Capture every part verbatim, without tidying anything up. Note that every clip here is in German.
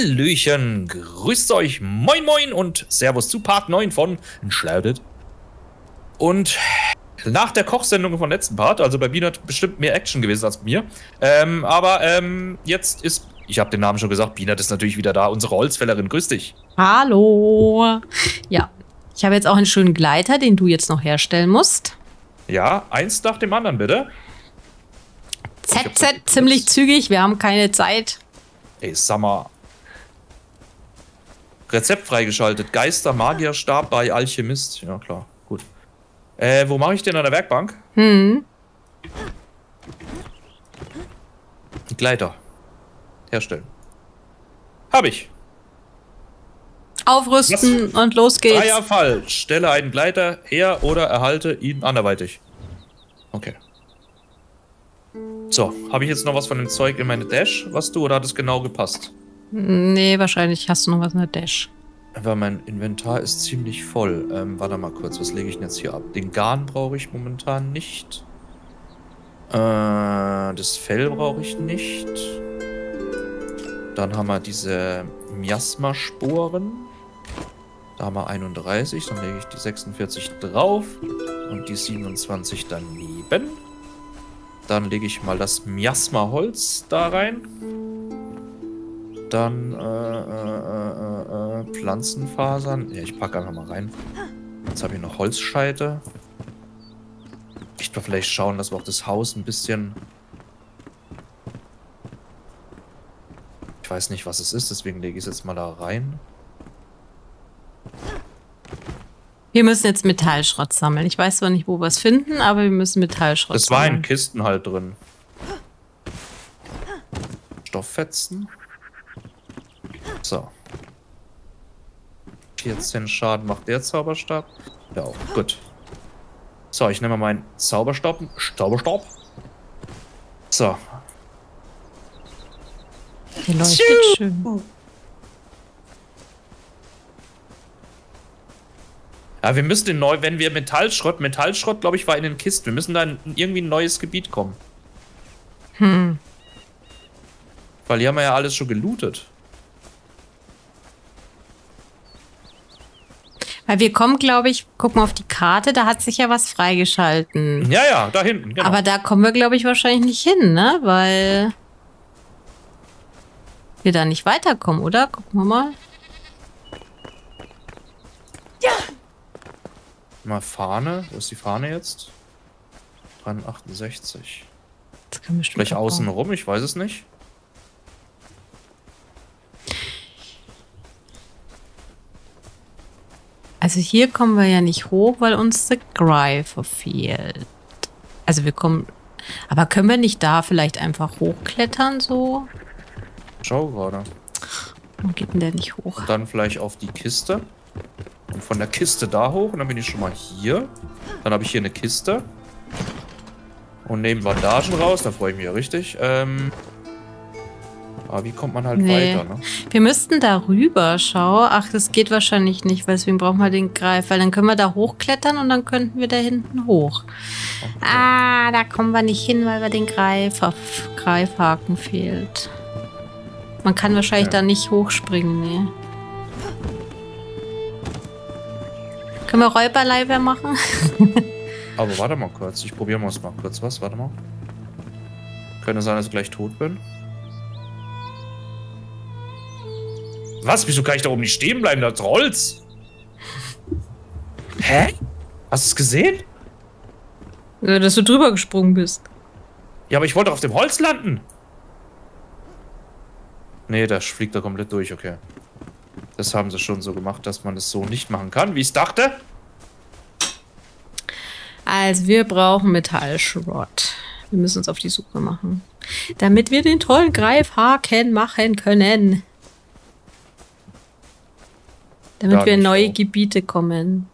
Hallöchen, grüßt euch, moin moin und Servus zu Part neun von Enshrouded. Und nach der Kochsendung vom letzten Part, also bei Beanert bestimmt mehr Action gewesen als bei mir, ähm, aber ähm, jetzt ist, ich habe den Namen schon gesagt, Beanert ist natürlich wieder da, unsere Holzfällerin, grüß dich. Hallo. Ja, ich habe jetzt auch einen schönen Gleiter, den du jetzt noch herstellen musst. Ja, eins nach dem anderen, bitte. Z Z, ziemlich zügig, wir haben keine Zeit. Ey, Summer. Rezept freigeschaltet. Geister, Magier, Stab bei Alchemist. Ja, klar. Gut. Äh, wo mache ich den an der Werkbank? Hm. Gleiter. Herstellen. Hab ich. Aufrüsten Was? Und los geht's. Freier Fall. Stelle einen Gleiter her oder erhalte ihn anderweitig. Okay. So, habe ich jetzt noch was von dem Zeug in meine Dash, was du, oder hat es genau gepasst? Nee, wahrscheinlich hast du noch was in der Dash. Aber mein Inventar ist ziemlich voll. Ähm, warte mal kurz, was lege ich denn jetzt hier ab? Den Garn brauche ich momentan nicht. Äh, das Fell brauche ich nicht. Dann haben wir diese Miasma-Sporen. Da haben wir einunddreißig, dann lege ich die sechsundvierzig drauf und die siebenundzwanzig daneben. Dann lege ich mal das Miasma-Holz da rein. Dann äh, äh, äh, Pflanzenfasern. Ja, ich packe einfach mal rein. Jetzt habe ich noch Holzscheite. Ich will vielleicht schauen, dass wir auch das Haus ein bisschen... Ich weiß nicht, was es ist, deswegen lege ich es jetzt mal da rein. Wir müssen jetzt Metallschrott sammeln. Ich weiß zwar nicht, wo wir es finden, aber wir müssen Metallschrott das sammeln. Das war in sammeln. Kisten halt drin. Stofffetzen. So. vierzehn Schaden macht der Zauberstab. Ja auch. Gut. So, ich nehme mal meinen Zauberstab. Zauberstab. So. Der leuchtet schön. Ja, wir müssen den neu, wenn wir Metallschrott, Metallschrott, glaube ich, war in den Kisten. Wir müssen da in irgendwie ein neues Gebiet kommen. Hm. Weil hier haben wir ja alles schon gelootet. Weil wir kommen, glaube ich, guck mal auf die Karte, da hat sich ja was freigeschalten. Ja, ja, da hinten, genau. Aber da kommen wir, glaube ich, wahrscheinlich nicht hin, ne? Weil wir da nicht weiterkommen, oder? Gucken wir mal. Ja. Mal Fahne. Wo ist die Fahne jetzt? dreihundertachtundsechzig. Das kann bestimmt Vielleicht außen rum, ich weiß es nicht. Also hier kommen wir ja nicht hoch, weil uns der Greifer fehlt. Also wir kommen... Aber können wir nicht da vielleicht einfach hochklettern, so? Schau gerade. Warum geht denn der nicht hoch? Und dann vielleicht auf die Kiste. Und von der Kiste da hoch. Und dann bin ich schon mal hier. Dann habe ich hier eine Kiste. Und nehme Bandagen raus. Da freue ich mich ja richtig. Ähm... Aber wie kommt man halt nee. weiter, ne? Wir müssten da rüber, schau. Ach, das geht wahrscheinlich nicht, weil deswegen brauchen wir den Greif. Weil dann können wir da hochklettern und dann könnten wir da hinten hoch. Okay. Ah, da kommen wir nicht hin, weil wir den Greifer, Greifhaken fehlt. Man kann wahrscheinlich okay. da nicht hochspringen, ne? Können wir Räuberleiber machen? Aber warte mal kurz, ich probiere mal kurz was, warte mal. Könnte sein, dass ich gleich tot bin. Was? Wieso kann ich da oben nicht stehen bleiben? Das Holz. Hä? Hast du es gesehen? Ja, dass du drüber gesprungen bist. Ja, aber ich wollte auf dem Holz landen. Nee, das fliegt da komplett durch, okay. Das haben sie schon so gemacht, dass man es so nicht machen kann, wie ich es dachte. Also, wir brauchen Metallschrott. Wir müssen uns auf die Suche machen. Damit wir den tollen Greifhaken machen können. Damit ja, wir in neue auch. Gebiete kommen.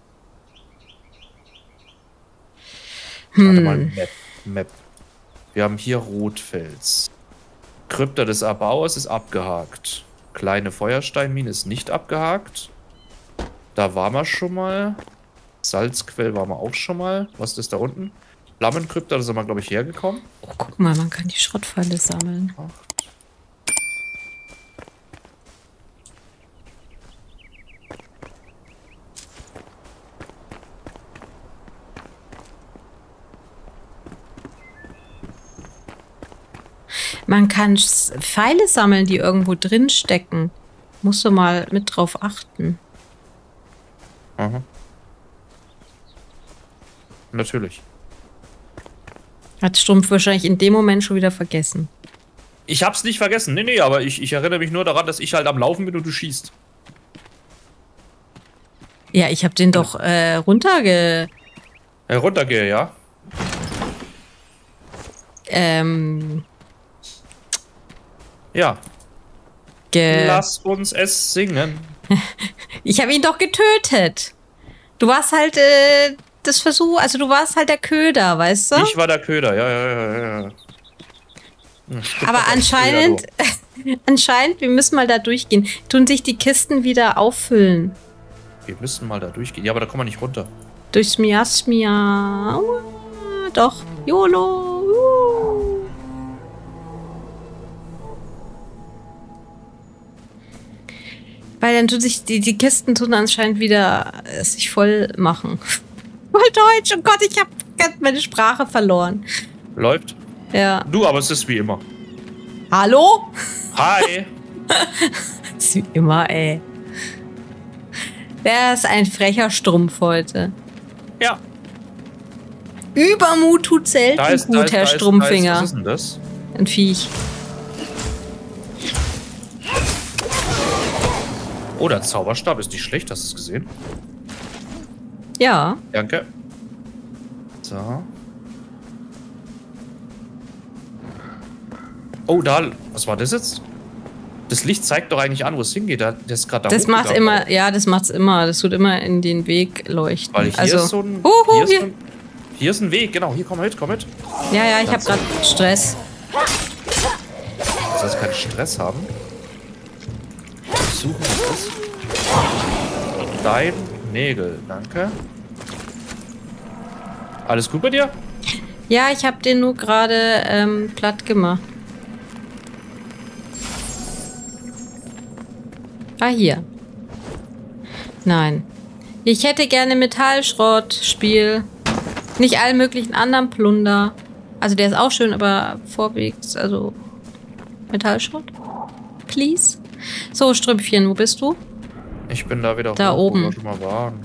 Hm. Warte mal, Map, Map. Wir haben hier Rotfels. Krypta des Erbauers ist abgehakt. Kleine Feuersteinmine ist nicht abgehakt. Da waren wir schon mal. Salzquell waren wir auch schon mal. Was ist das da unten? Flammenkrypta, da sind wir, glaube ich, hergekommen. Oh, guck mal, man kann die Schrottpfeile sammeln. Acht. Man kann S- Pfeile sammeln, die irgendwo drin stecken. Musst du mal mit drauf achten. Mhm. Natürlich. Hat Strumpf wahrscheinlich in dem Moment schon wieder vergessen. Ich hab's nicht vergessen. Nee, nee, aber ich, ich erinnere mich nur daran, dass ich halt am Laufen bin und du schießt. Ja, ich hab den doch äh, runterge... Äh, runtergehe, ja? Ähm... Ja. Ge Lass uns es singen. Ich habe ihn doch getötet. Du warst halt äh, das Versuch, also du warst halt der Köder, weißt du? Ich war der Köder, ja, ja, ja, ja. Hm, Aber anscheinend, Köder, anscheinend, wir müssen mal da durchgehen. Tun sich die Kisten wieder auffüllen. wir müssen mal da durchgehen. Ja, aber da kommen wir nicht runter. Durchs Miasmia. Aua, doch. YOLO. Uh. Weil dann tun sich die, die Kisten tun anscheinend wieder äh, sich voll machen. Voll Deutsch. Oh Gott, ich habe meine Sprache verloren. Läuft? Ja. Du, aber es ist wie immer. Hallo? Hi. ist wie immer, ey. Der ist ein frecher Strumpf heute. Ja. Übermut tut selten Da ist, gut, da ist, Herr da ist, Strumpfinger. Da ist, was ist denn das? Ein Viech. Oh, der Zauberstab ist nicht schlecht. Hast du es gesehen? Ja. Danke. So. Oh, da. Was war das jetzt? Das Licht zeigt doch eigentlich an, wo es hingeht. Das ist gerade da Das macht hochgegangen. immer, ja, das macht's immer. Das tut immer in den Weg leuchten. Weil hier also, ist so ein. Huhu, hier, ist hier. so ein hier ist ein Weg, genau. Hier, komm mit, komm mit. Ja, ja, ich habe Ganz gerade Stress. Das heißt, keinen Stress haben. Suchen wir das. Dein Nägel, danke. Alles gut bei dir? Ja, ich habe den nur gerade ähm, platt gemacht. Ah, hier. Nein. Ich hätte gerne Metallschrott, Spiel. Nicht allen möglichen anderen Plunder. Also der ist auch schön, aber vorwiegend, also Metallschrott. Please. So, Strümpfchen, wo bist du? Ich bin da wieder Da hoch, oben. wo wir schon mal waren.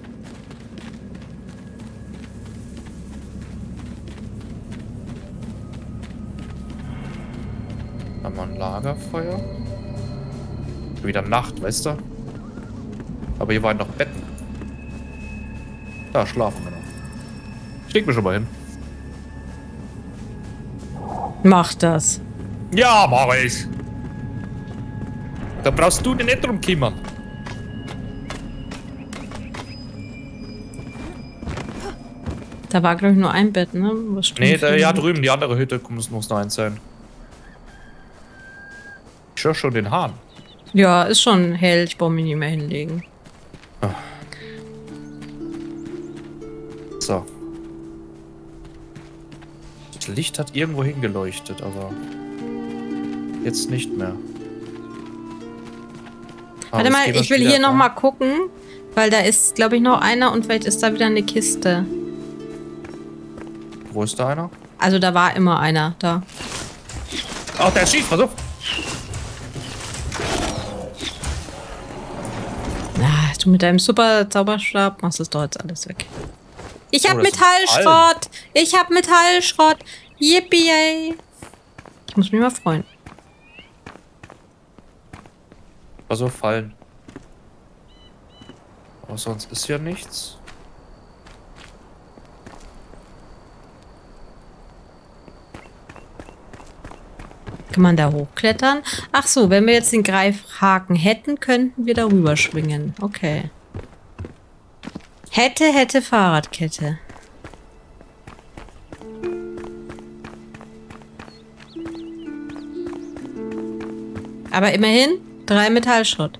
Haben wir ein Lagerfeuer? Wieder Nacht, weißt du? Aber hier waren noch Betten. Da schlafen wir noch. Ich leg mich schon mal hin. Mach das. Ja, mach ich. Da brauchst du dich nicht drum kümmern. Da war, glaube ich, nur ein Bett, ne? Was Nee, da, Strümpfchen ja, hat. drüben, die andere Hütte muss, muss noch eins sein. Ich höre schon den Hahn. Ja, ist schon hell. Ich brauche mich nicht mehr hinlegen. So. Das Licht hat irgendwo hingeleuchtet, aber jetzt nicht mehr. Aber Warte jetzt mal, gehen wir ich will wieder hier noch da. mal gucken, weil da ist, glaube ich, noch einer und vielleicht ist da wieder eine Kiste. Wo ist da einer? Also da war immer einer da. Ach, der schießt, pass auf. Ah, du mit deinem super Zauberstab machst es doch jetzt alles weg. Ich hab Oh, das ist Metallschrott! Ich hab Metallschrott! Yippie! Yay. Ich muss mich mal freuen. Pass auf, fallen. Aber sonst ist ja nichts. Kann man da hochklettern? Ach so, wenn wir jetzt den Greifhaken hätten, könnten wir darüber schwingen. Okay. Hätte, hätte Fahrradkette. Aber immerhin drei Metallschrott.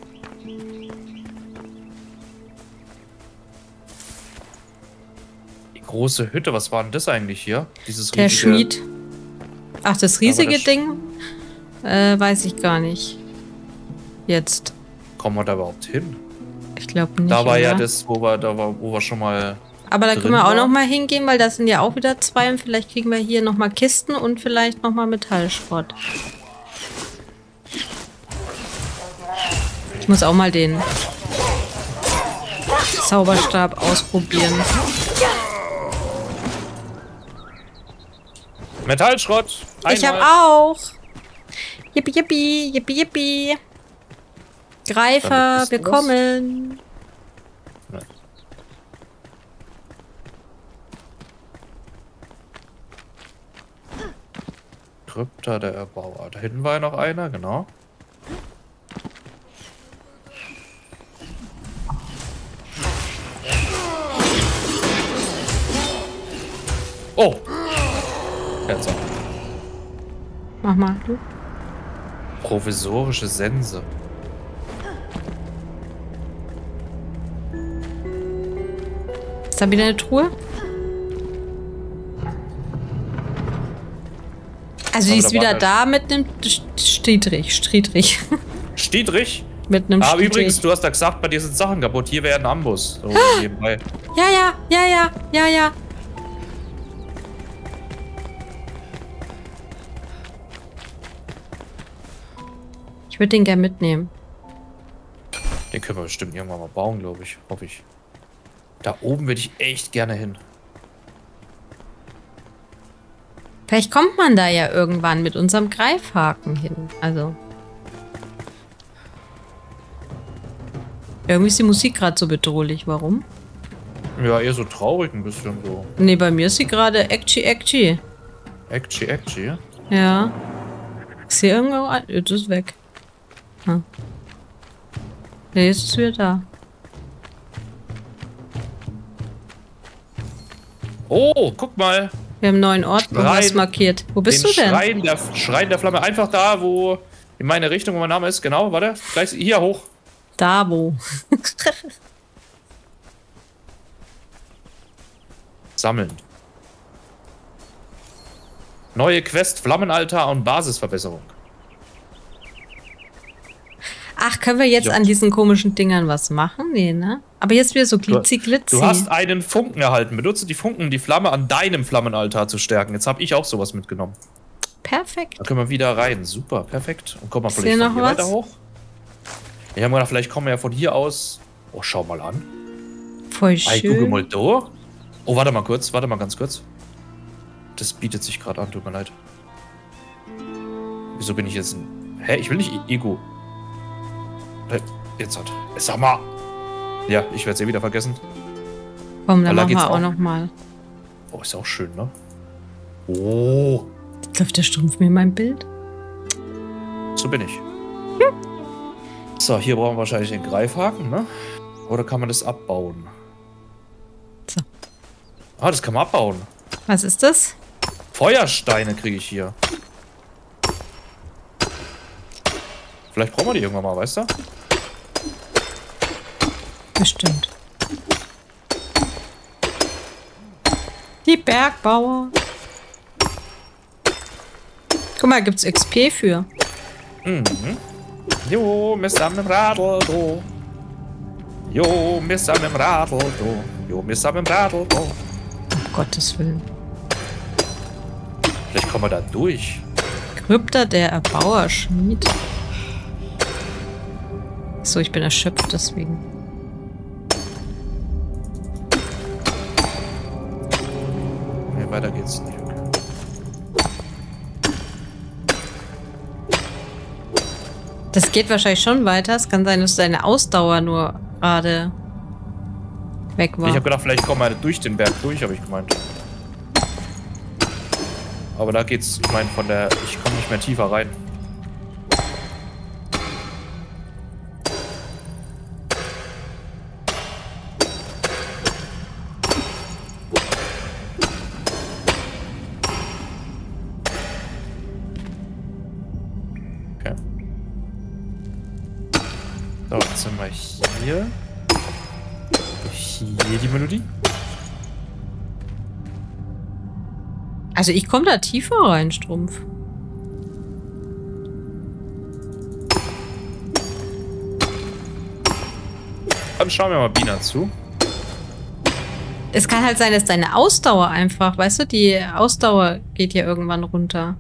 Die große Hütte, was war denn das eigentlich hier? Dieses Der riesige... Schmied. Ach, das riesige das Sch- Ding? Äh, weiß ich gar nicht. Jetzt. Kommen wir da überhaupt hin? Ich glaube nicht. Da war ja oder? das, wo wir, da war, wo wir schon mal... Aber da können wir drin auch war. noch mal hingehen, weil das sind ja auch wieder zwei und vielleicht kriegen wir hier noch mal Kisten und vielleicht noch mal Metallschrott. Ich muss auch mal den Zauberstab ausprobieren. Metallschrott. Einmal. Ich habe auch. Yippie, yippie, yippie, yippie. Greifer, wir kommen. Nein. Krypta der Erbauer. Da hinten war ja noch einer, genau. Oh! Jetzt auch. Mach mal, du. Provisorische Sense. Ist da wieder eine Truhe? Also die Aber ist da wieder war da mit einem Striedrich. Striedrich. Stiedrich? mit einem Ah, Striedrich. übrigens, du hast da gesagt, bei dir sind Sachen kaputt. Hier wäre ein Amboss. So nebenbei. Ja, ja, ja, ja, ja, ja. Ich würde den gern mitnehmen. Den können wir bestimmt irgendwann mal bauen, glaube ich. Hoffe ich. Da oben würde ich echt gerne hin. Vielleicht kommt man da ja irgendwann mit unserem Greifhaken hin. Also. Irgendwie ist die Musik gerade so bedrohlich. Warum? Ja, eher so traurig ein bisschen so. Nee, bei mir ist sie gerade Acti Acti. Acti, Acti. Ja. Ich sehe irgendwo ein. Jetzt ist weg. Hm. Nee, jetzt ist es wieder da. Oh, guck mal. Wir haben einen neuen Ort noch was markiert. Wo bist Den du denn? Schrein der, Schrein der Flamme. Einfach da, wo in meine Richtung, wo mein Name ist. Genau, warte. Gleich hier hoch. Da wo. Sammeln. Neue Quest, Flammenaltar und Basisverbesserung. Ach, können wir jetzt Ja. an diesen komischen Dingern was machen? Nee, ne? Aber jetzt wieder so glitzi-glitzi. Du hast einen Funken erhalten. Benutze die Funken, um die Flamme an deinem Flammenaltar zu stärken. Jetzt habe ich auch sowas mitgenommen. Perfekt. Da können wir wieder rein. Super, perfekt. Und komm mal Ist vielleicht hier von noch hier was? weiter hoch. Ich habe gedacht, vielleicht kommen wir ja von hier aus. Oh, schau mal an. Voll Ey, guck schön. mal da. Oh, warte mal kurz. Warte mal ganz kurz. Das bietet sich gerade an. Tut mir leid. Wieso bin ich jetzt ein... Hä? Ich will nicht Ego. Jetzt hat... Sag mal. Ja, ich werde es eh wieder vergessen. Komm, dann Da machen geht's wir auch auch. noch mal. Oh, ist auch schön, ne? Oh. Läuft der Strumpf mir in mein Bild? So bin ich. So, hier brauchen wir wahrscheinlich den Greifhaken, ne? Oder kann man das abbauen? So. Ah, das kann man abbauen. Was ist das? Feuersteine kriege ich hier. Vielleicht brauchen wir die irgendwann mal, weißt du? Bestimmt. Die Bergbauer. Guck mal, gibt's X P für. Mhm. Jo, wir sind im Radl, do. Jo, wir sind im Radl, do. Jo, wir sind im Radl, do. Um Gottes Willen. Vielleicht kommen wir da durch. Krypta der Erbauerschmied. So, ich bin erschöpft deswegen. Nee, weiter geht's nicht. Okay. Das geht wahrscheinlich schon weiter. Es kann sein, dass deine Ausdauer nur gerade weg war. Ich habe gedacht, vielleicht kommen wir durch den Berg durch, habe ich gemeint. Aber da geht's, ich meine, von der, ich komme nicht mehr tiefer rein. Okay. So, jetzt sind wir hier. Hier die Melodie. Also ich komme da tiefer rein, Strumpf. Dann schauen wir mal Bina zu. Es kann halt sein, dass deine Ausdauer einfach, weißt du, die Ausdauer geht ja irgendwann runter.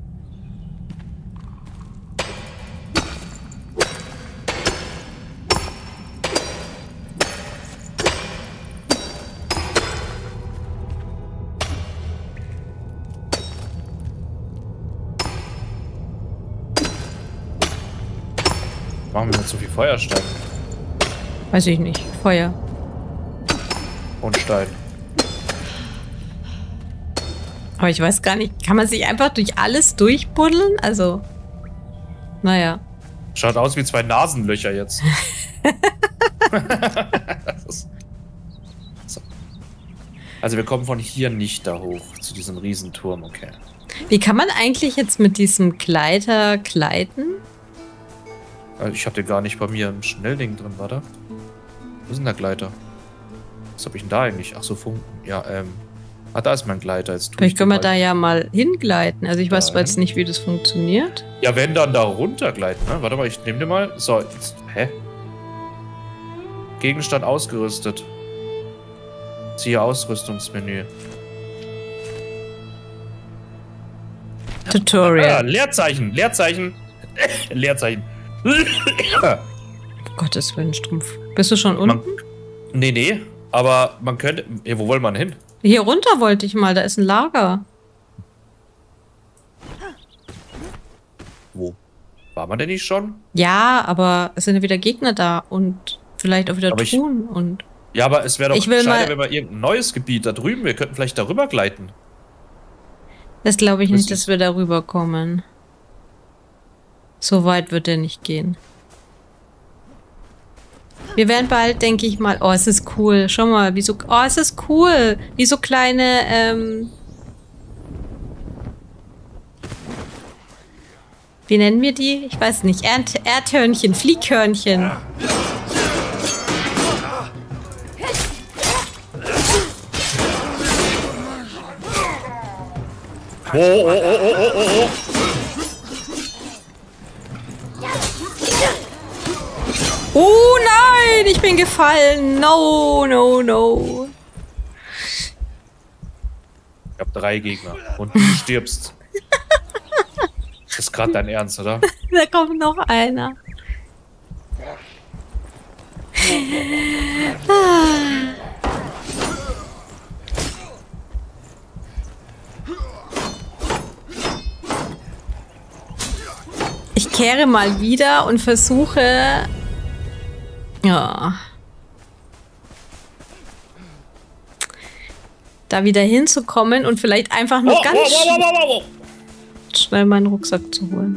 Machen wir nicht so viel Feuerstein. Weiß ich nicht. Feuer. Und Stein. Aber ich weiß gar nicht, kann man sich einfach durch alles durchbuddeln? Also, naja. Schaut aus wie zwei Nasenlöcher jetzt. Das ist so. Also wir kommen von hier nicht da hoch, zu diesem Riesenturm, okay. Wie kann man eigentlich jetzt mit diesem Gleiter gleiten? Ich habe den gar nicht bei mir im Schnellding drin, warte. Wo ist denn der Gleiter? Was habe ich denn da eigentlich? Ach so, Funken. Ja, ähm. Ah, da ist mein Gleiter. Jetzt Vielleicht können wir da ja mal hingleiten. Also ich weiß zwar jetzt nicht, wie das funktioniert. Ja, wenn dann da runtergleiten, ne? Warte mal, ich nehme den mal. So, jetzt, hä? Gegenstand ausgerüstet. Siehe Ausrüstungsmenü. Tutorial. Ah, Leerzeichen, Leerzeichen. Leerzeichen. Um Gottes Willen, Strumpf. Bist du schon unten? Man, nee, nee. Aber man könnte... Ja, wo wollen wir hin? Hier runter wollte ich mal. Da ist ein Lager. Wo? War man denn nicht schon? Ja, aber es sind ja wieder Gegner da. Und vielleicht auch wieder Aber ich- Truhen. Und Ja, aber es wäre doch Ich will gescheiter, mal- wenn wir irgendein neues Gebiet da drüben... Wir könnten vielleicht darüber gleiten. das glaube ich Das nicht, ist- dass wir darüber kommen. So weit wird er nicht gehen. Wir werden bald, denke ich mal... Oh, es ist cool. Schau mal, wie so... Oh, es ist cool. Wie so kleine... Ähm, wie nennen wir die? Ich weiß nicht. Erd Erdhörnchen, Flieghörnchen. Oh, oh, oh, oh, oh, oh, oh. Oh nein, ich bin gefallen. No, no, no. Ich habe drei Gegner. Und du stirbst. Das ist gerade dein Ernst, oder? Da kommt noch einer. Ich kehre mal wieder und versuche... Ja. Da wieder hinzukommen und vielleicht einfach nur Oh, ganz oh, oh, oh, oh, oh. schnell meinen Rucksack zu holen.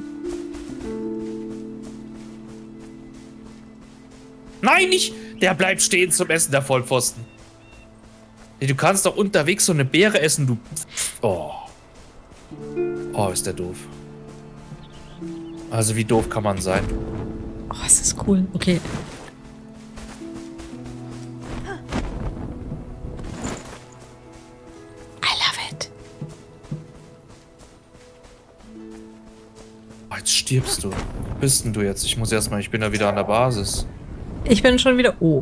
Nein, nicht! Der bleibt stehen zum Essen, der Vollpfosten. Nee, du kannst doch unterwegs so eine Beere essen, du... Oh. Oh, ist der doof. Also wie doof kann man sein? Oh, es ist cool. Okay. I love it. Oh, jetzt stirbst du. Wo bist denn du jetzt? Ich muss erstmal, ich bin ja wieder an der Basis. Ich bin schon wieder... Oh.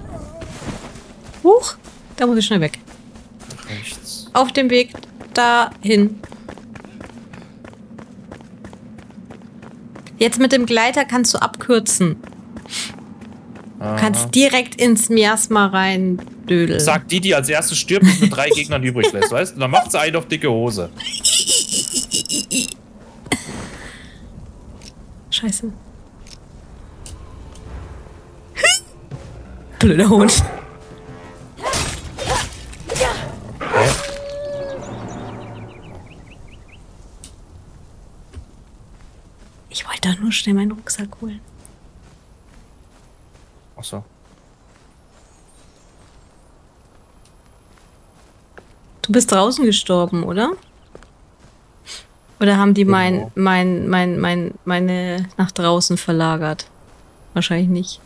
Huch. Da muss ich schnell weg. Rechts. Auf dem Weg dahin. Jetzt mit dem Gleiter kannst du abkürzen. Du Aha. kannst direkt ins Miasma rein dödeln. Sagt die, die als erstes stirbt und mit drei Gegnern übrig lässt, weißt du? Dann macht sie einen auf dicke Hose. Scheiße. Blöder Hund. Ich wollte doch nur schnell meinen Rucksack holen. Achso. Du bist draußen gestorben, oder? Oder haben die mein, Genau. mein, mein, mein, meine nach draußen verlagert? Wahrscheinlich nicht.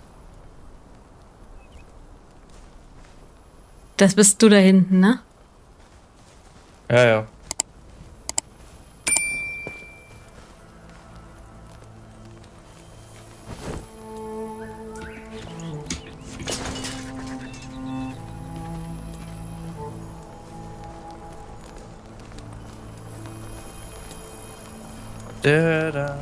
Das bist du da hinten, ne? Ja, ja. Da, da.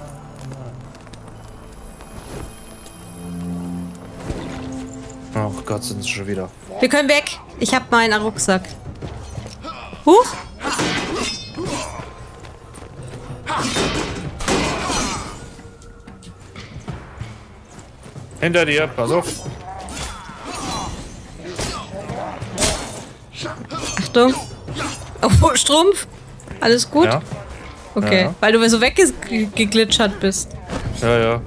Oh Gott, sind sie schon wieder. Wir können weg. Ich habe meinen Rucksack. Huch. Hinter dir, pass auf. Achtung. Oh, Strumpf. Alles gut? Ja. Okay, Ja. weil du so weggeglitschert bist. Ja, ja.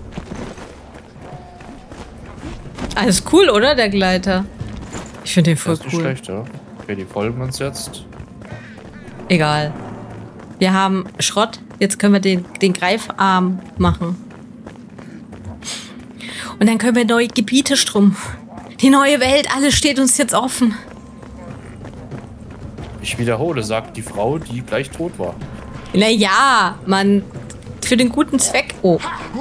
Alles cool, oder, der Gleiter? Ich finde den voll Das ist nicht cool. schlecht, ja. Okay, die folgen uns jetzt. Egal. Wir haben Schrott. Jetzt können wir den, den Greifarm machen. Und dann können wir neue Gebiete, Strumpf. Die neue Welt, alles steht uns jetzt offen. Ich wiederhole, sagt die Frau, die gleich tot war. Naja, man. Für den guten Zweck. Oh.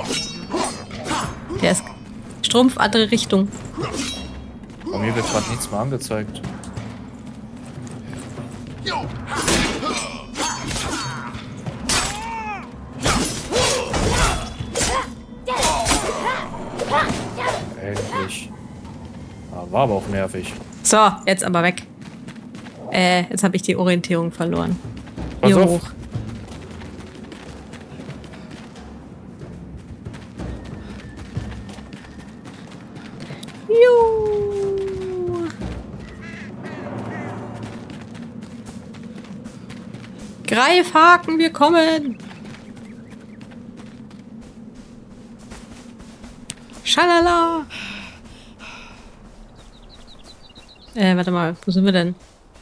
Der ist. Strumpf, andere Richtung. Bei mir wird gerade nichts mehr angezeigt. Endlich. Ah, war aber auch nervig. So, jetzt aber weg. Äh, jetzt habe ich die Orientierung verloren. Pass Hier auf. hoch. Juhu. Greifhaken, wir kommen. Schalala. Äh, warte mal, wo sind wir denn?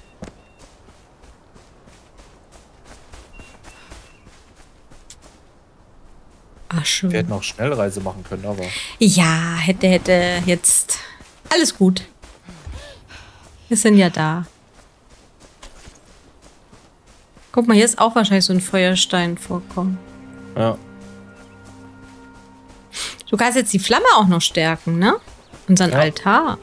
Ach, schön. Wir hätten auch Schnellreise machen können, aber... Ja, hätte, hätte, jetzt. Alles gut. Wir sind ja da. Guck mal, hier ist auch wahrscheinlich so ein Feuerstein vorkommen. Ja. Du kannst jetzt die Flamme auch noch stärken, ne? Unseren Ja. Altar.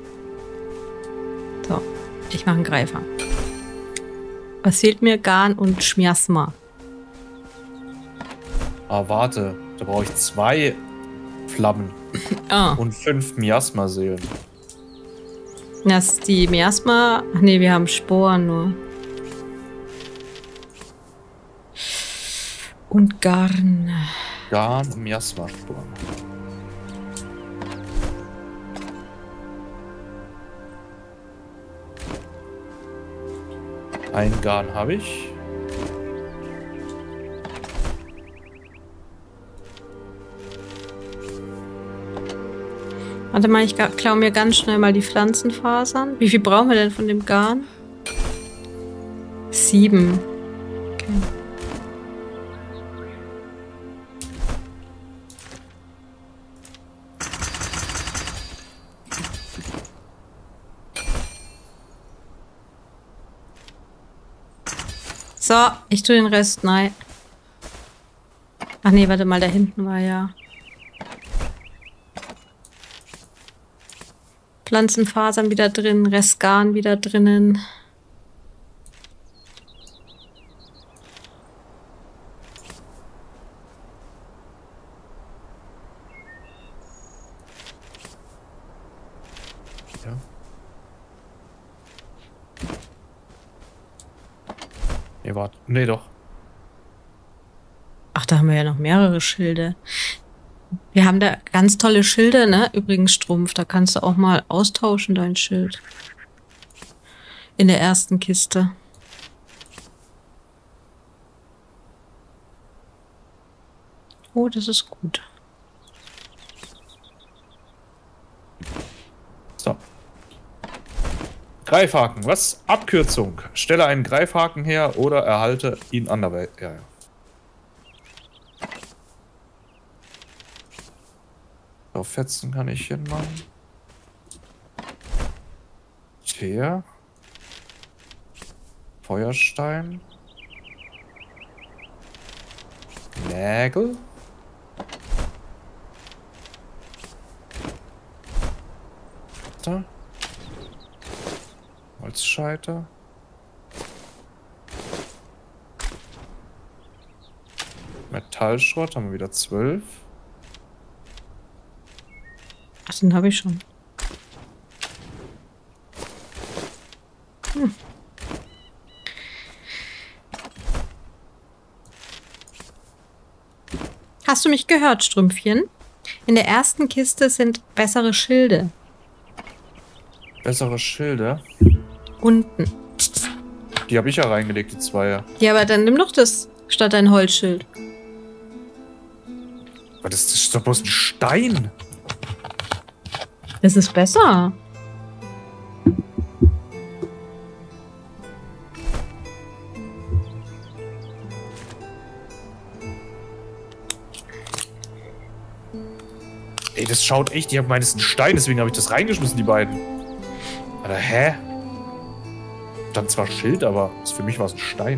So, ich mache einen Greifer. Was fehlt mir? Garn und Schmiasma. Ah, warte. Da brauche ich zwei Flammen Ah, und fünf Miasma-Seelen. das ist die Miasma. Ach nee, wir haben Sporen nur. Und Garn. Garn und Miasma-Spuren. Ein Garn habe ich. Warte mal, ich klaue mir ganz schnell mal die Pflanzenfasern. Wie viel brauchen wir denn von dem Garn? Sieben. Okay. So, ich tue den Rest. Nein. Ach nee, warte mal, da hinten war ja. Pflanzenfasern wieder drin, Restgarn wieder drinnen. Ja. Nee, warte. Nee, doch. Ach, da haben wir ja noch mehrere Schilde. Wir haben da ganz tolle Schilder, ne? Übrigens, Strumpf, da kannst du auch mal austauschen, dein Schild. In der ersten Kiste. Oh, das ist gut. So. Greifhaken. Was? Abkürzung. Stelle einen Greifhaken her oder erhalte ihn anderweitig. Ja, ja. Auf Fetzen kann ich hinmachen. Teer. Feuerstein. Nägel. Da. Holzscheiter. Metallschrott haben wir wieder zwölf. Ach, den habe ich schon. Hm. Hast du mich gehört, Strümpfchen? In der ersten Kiste sind bessere Schilde. Bessere Schilder? Unten. Die habe ich ja reingelegt, die zwei. Ja, aber dann nimm doch das statt ein Holzschild. Aber das ist doch bloß ein Stein. Das ist besser. Ey, das schaut echt, ich habe meines ein Stein, deswegen habe ich das reingeschmissen, die beiden. Alter, hä? Dann zwar Schild, aber für mich war es ein Stein.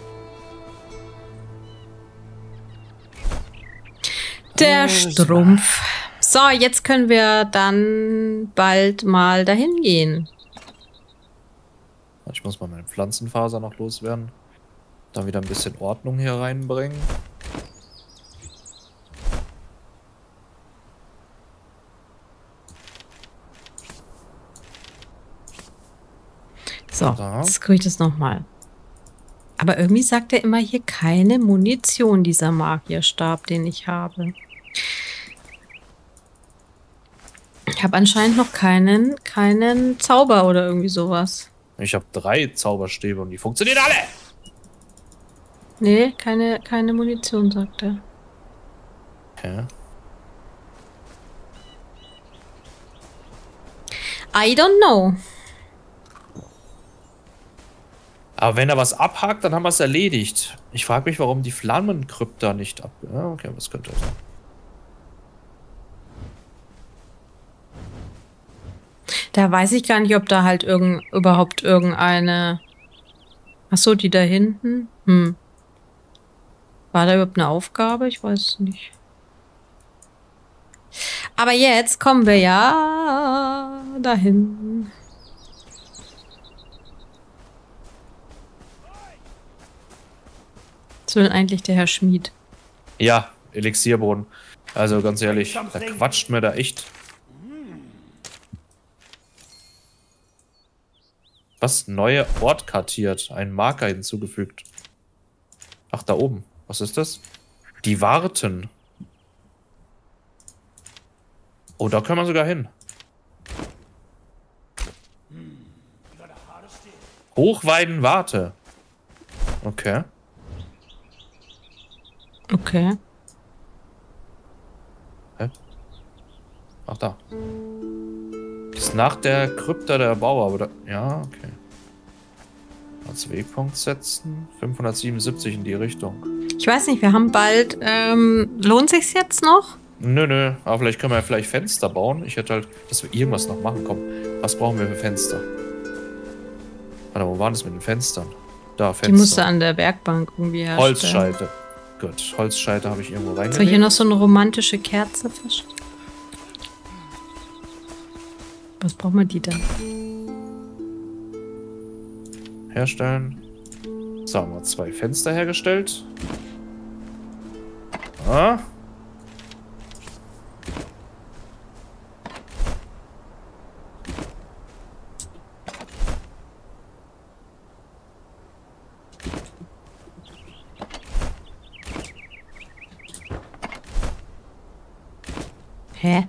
Der Oh, Strumpf. So, jetzt können wir dann bald mal dahin gehen. Ich muss mal meine Pflanzenfaser noch loswerden. Dann wieder ein bisschen Ordnung hier reinbringen. So, Da. jetzt gucke ich das nochmal. Aber irgendwie sagt er immer hier keine Munition, dieser Magierstab, den ich habe. Ich habe anscheinend noch keinen, keinen Zauber oder irgendwie sowas. Ich habe drei Zauberstäbe und die funktionieren alle. Nee, keine, keine Munition, sagt er. Okay. I don't know. Aber wenn er was abhakt, dann haben wir es erledigt. Ich frage mich, warum die Flammenkrypta nicht ab... Ja, okay, was könnte das sein? Da weiß ich gar nicht, ob da halt irgend, überhaupt irgendeine... Achso, die da hinten? Hm. War da überhaupt eine Aufgabe? Ich weiß es nicht. Aber jetzt kommen wir ja dahin. Was will denn eigentlich der Herr Schmied? Ja, Elixierboden. Also ganz ehrlich, da quatscht mir da echt. Was? Neue Ort kartiert. Ein Marker hinzugefügt. Ach, da oben. Was ist das? Die Warten. Oh, da können wir sogar hin. Hochweiden Warte. Okay. Okay. Hä? Ach, da. Ist nach der Krypta der Bauer, aber da... Ja, okay. Als Wegpunkt setzen. fünfhundertsiebenundsiebzig in die Richtung. Ich weiß nicht, wir haben bald... Ähm, lohnt sich's jetzt noch? Nö, nö. Aber vielleicht können wir ja vielleicht Fenster bauen. Ich hätte halt... Dass wir irgendwas noch machen. Komm, was brauchen wir für Fenster? Warte, wo waren das mit den Fenstern? Da, Fenster. Die musste an der Werkbank irgendwie herstellen. Holzscheite. Gut, Holzscheite habe ich irgendwo reingelegt. Soll ich hier noch so eine romantische Kerze verstehen? Was brauchen wir die denn? Herstellen. So, haben wir zwei Fenster hergestellt. Ah. Hä?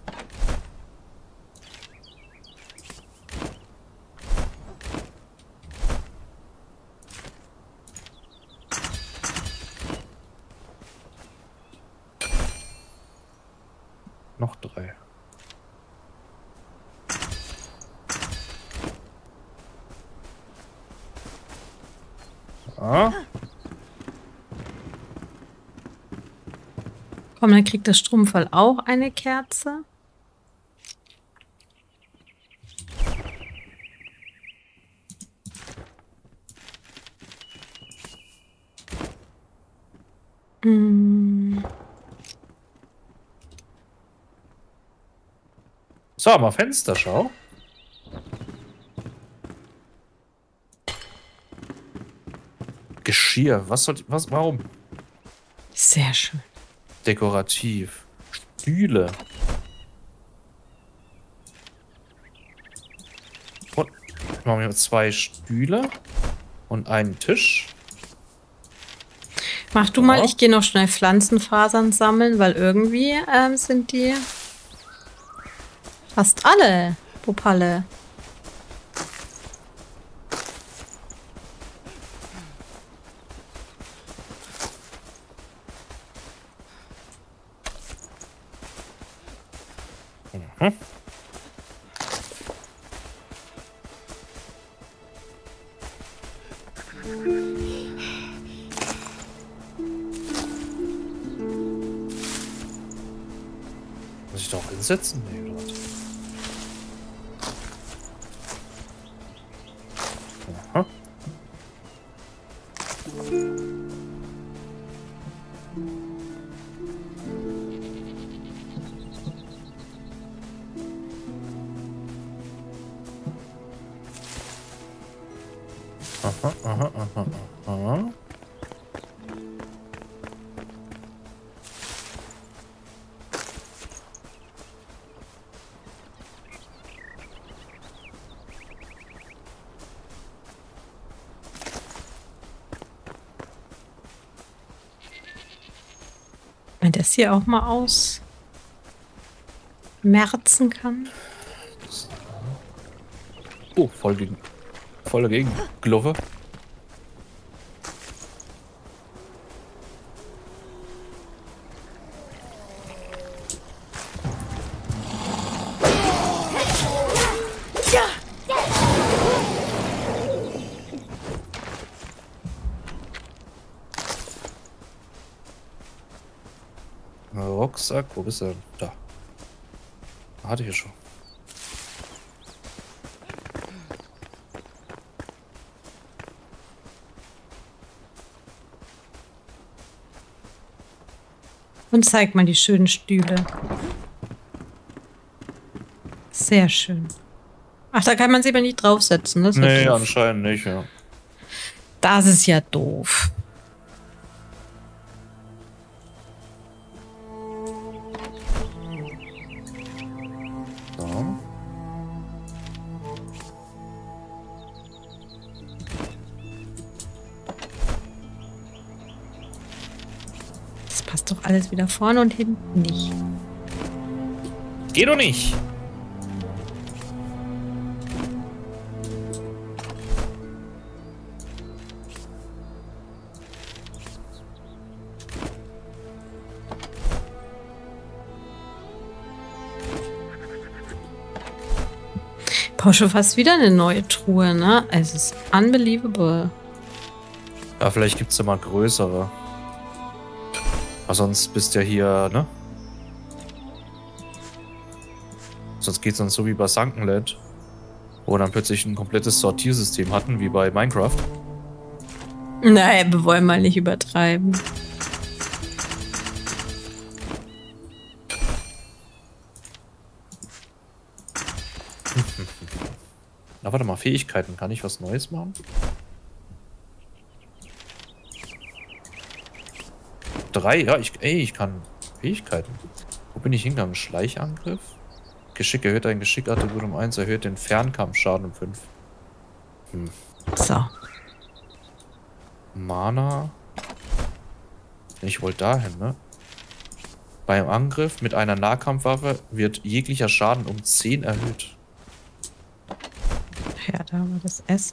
Noch drei. Ah. Komm, dann kriegt das Strumpfball auch eine Kerze. Hm. So, mal Fenster, schau. Geschirr. Was soll... Was? Warum? Sehr schön. Dekorativ. Stühle. Und machen wir zwei Stühle und einen Tisch. Mach du mal, ich gehe noch schnell Pflanzenfasern sammeln, weil irgendwie ähm, sind die fast alle Popalle. Mhm. Muss ich doch hinsetzen? Nee, oder was? Aha. Aha, aha, aha, aha. Wenn das hier auch mal aus merzen kann. Oh, voll gegen. Voll dagegen. Glove. Rucksack, wo bist du denn? Da. Hatte ich ja schon. Und zeig mal die schönen Stühle. Sehr schön. Ach, da kann man sie aber nicht draufsetzen. Das ist Nee, ja doof. anscheinend nicht, ja. Das ist ja doof. So. Das passt doch alles wieder vorne und hinten nicht. Geht doch nicht. Brauche schon fast wieder eine neue Truhe, ne? Es ist unbelievable. Ja, vielleicht gibt es ja mal größere. Aber sonst bist du ja hier, ne? Sonst geht es dann so wie bei Sunkenland, wo wir dann plötzlich ein komplettes Sortiersystem hatten, wie bei Minecraft. Nein, wir wollen mal nicht übertreiben. Na, warte mal, Fähigkeiten. Kann ich was Neues machen? Drei, ja, ich, ey, ich kann Fähigkeiten. Wo bin ich hingegangen? Schleichangriff? Geschick erhöht ein Geschick-Attribut um eins, erhöht den Fernkampfschaden um fünf. Hm. So. Mana. Ich wollte dahin, ne? Beim Angriff mit einer Nahkampfwaffe wird jeglicher Schaden um zehn erhöht. Ja, da haben wir das S.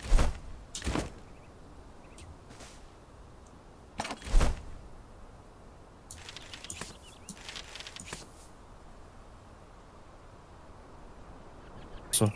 So.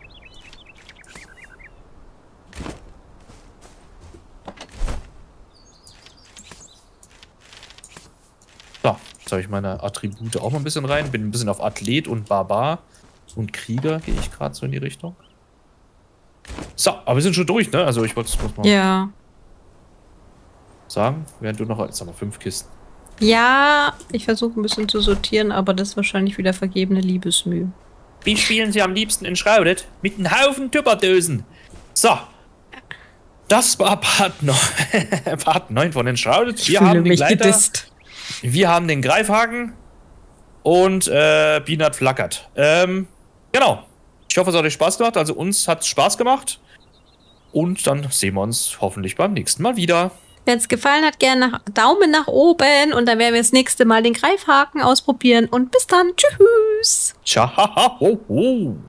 So, jetzt habe ich meine Attribute auch mal ein bisschen rein. Bin ein bisschen auf Athlet und Barbar und Krieger gehe ich gerade so in die Richtung. So, aber wir sind schon durch, ne? Also ich wollte es mal Ja. sagen, während du noch, jetzt haben wir fünf Kisten. Ja, ich versuche ein bisschen zu sortieren, aber das ist wahrscheinlich wieder vergebene Liebesmühe. Wie spielen Sie am liebsten in Shrouded? Mit einem Haufen Tupperdösen. So. Das war Part neun, Part neun von Enshrouded. Ich Wir fühle haben den mich Gleiter, gedisst. wir haben den Greifhaken und äh, Peanut flackert. Ähm, genau. Ich hoffe, es hat euch Spaß gemacht. Also uns hat es Spaß gemacht. Und dann sehen wir uns hoffentlich beim nächsten Mal wieder. Wenn es gefallen hat, gerne nach Daumen nach oben und dann werden wir das nächste Mal den Greifhaken ausprobieren. Und bis dann. Tschüss. Ciao.